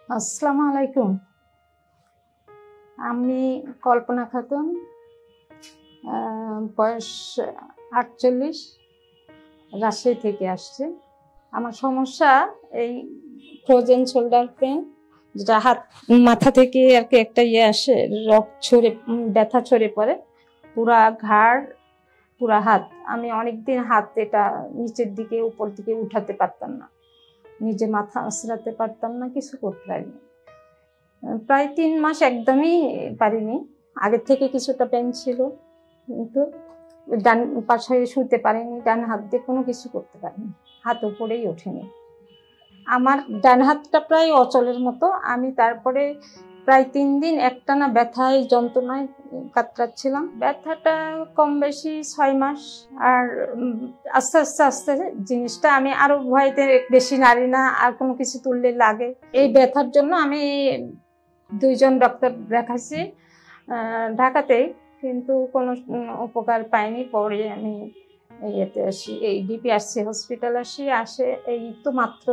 আসসালামু আলাইকুম। আমি কল্পনা খাতুন, বয়স 48, রাজশাহী থেকে আসছে। আমার সমস্যা এই ফ্রোজেন শোল্ডার পেন, যেটা হাত মাথা থেকে আর কি একটা আসে, রক্ত ছড়ে, ব্যথা ছড়ে পড়ে পুরা ঘাড়, পুরা হাত। আমি অনেকদিন হাত এটা নিচের দিকে উপর দিকে উঠাতে পারতাম না, নিজে মাথা আঁচড়াতে পারতাম না, কিছু করতে পারিনি। প্রায় 3 মাস একদমই পারিনি। আগের থেকে কিছুটা পেন ছিল, কিন্তু ডান পাশে শুতে পারিনি, ডান হাত দিয়ে কোনো কিছু করতে পারিনি, হাত উপরেই ওঠেনি। আমার ডান হাতটা প্রায় অচলের মতো। আমি তারপরে প্রায় 3 দিন একটানা ব্যথায় যন্ত্রণায় কাতরাচ্ছিলাম। ব্যথাটা কম বেশি 6 মাস। আর আস্তে আস্তে আস্তে জিনিসটা আমি আরো ভয়তে বেশি নাড়ি না, আর কোনো কিছু তুললে লাগে। এই ব্যথার জন্য আমি 2 জন ডক্টর দেখাচ্ছি ঢাকাতেই, কিন্তু কোনো উপকার পাইনি। পরে আমি ইয়েতে আসি, এই ডিপিআরসি হসপিটাল আসে এই তো মাত্র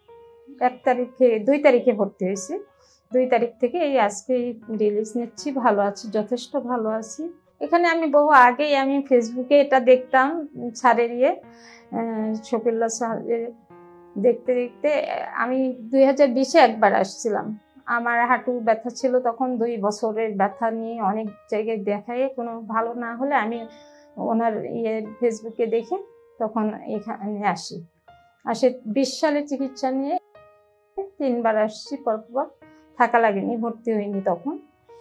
2 তারিখে ভর্তি হয়েছি। 2 তারিখ থেকে এই আজকে রিলিজ নিচ্ছি। ভালো আছি, যথেষ্ট ভালো আছি। এখানে আমি বহু আগেই আমি ফেসবুকে এটা দেখতাম, স্যারের শফিউল্লাহ স্যারের দেখতে দেখতে আমি 2020-এ একবার আসছিলাম। আমার হাঁটু ব্যথা ছিল তখন, 2 বছরের ব্যথা নিয়ে অনেক জায়গায় দেখায়, কোনো ভালো না হলে আমি ওনার ফেসবুকে দেখে তখন এখানে আসি। 20 সালে চিকিৎসা নিয়ে 3 বার আসছি, পরপর থাকা লাগেনি, ভর্তি হইনি তখন।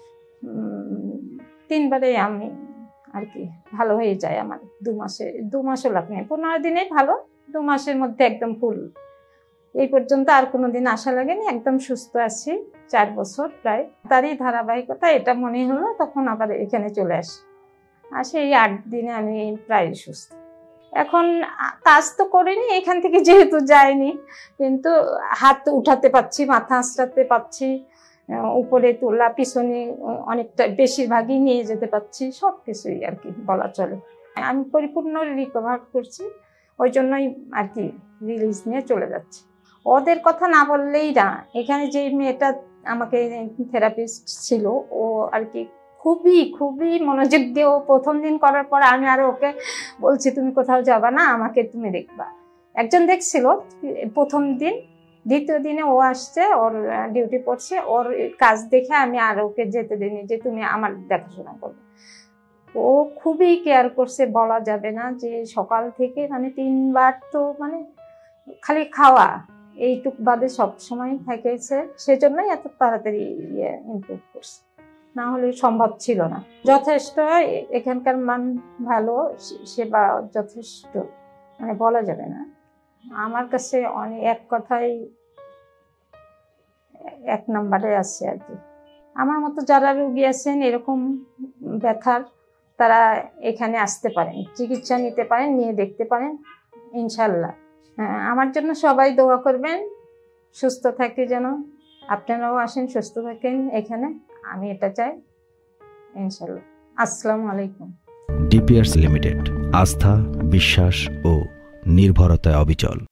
3 বারেই আমি আর কি ভালো হয়ে যায় আমার। 2 মাসও লাগে না, 15 দিনেই ভালো, 2 মাসের মধ্যে একদম ফুল। এই পর্যন্ত আর কোনোদিন আশা লাগেনি, একদম সুস্থ আছি 4 বছর প্রায়। তারই ধারাবাহিকতা এটা মনে হলো, তখন আবার এখানে চলে আসে এই 8 দিনে আমি প্রায় সুস্থ। এখন কাজ তো করিনি এখান থেকে, যেহেতু যাইনি, কিন্তু হাত উঠাতে পারছি, মাথা আঁচড়াতে পারছি, উপরে তোলা পিছনে অনেকটা বেশিরভাগই নিয়ে যেতে পারছি, সব কিছুই আর কি বলা চলে। আমি পরিপূর্ণ রিকভার করছি, ওই জন্যই আর কি রিলিজ নিয়ে চলে যাচ্ছে। ওদের কথা না বললেই না। এখানে যে মেয়েটা আমাকে থেরাপিস্ট ছিল, ও আর কি খুবই খুবই মনোযোগ দিয়ে, ও প্রথম দিন করার পর আমি আরো ওকে বলছি, তুমি কোথাও যাবা না, আমাকে তুমি দেখবা। একজন দেখছিল প্রথম দিন, দ্বিতীয় দিনে ও আসছে, ওর ডিউটি পড়ছে, ওর কাজ দেখে আমি আর ওকে যেতে দিইনি যে তুমি আমার দেখাশোনা করবে। ও খুবই কেয়ার করছে, বলা যাবে না। যে সকাল থেকে মানে 3 বার তো মানে খালি খাওয়া এইটুক বাদে সব সময় থেকেছে, সেজন্যই এত তাড়াতাড়ি ইমপ্রুভ করছে, না হলে সম্ভব ছিল না। যথেষ্ট এখানকার মান ভালো, সেবা যথেষ্ট, মানে বলা যাবে না। আমার কাছে অনেক, এক কথায় 1 নম্বরে আছে আর কি। আমার মতো যারা রোগী আছেন এরকম ব্যথার, তারা এখানে আসতে পারেন, চিকিৎসা নিতে পারেন, নিয়ে দেখতে পারেন ইনশাল্লাহ। হ্যাঁ, আমার জন্য সবাই দোয়া করবেন, সুস্থ থাকি যেন। আপনারাও আসেন, সুস্থ থাকেন এখানে, আমি এটা চাই ইনশাল্লাহ। আসসালামু আলাইকুম। ডিপিআরসি লিমিটেড, আস্থা, বিশ্বাস ও নির্ভরতায় অবিচল।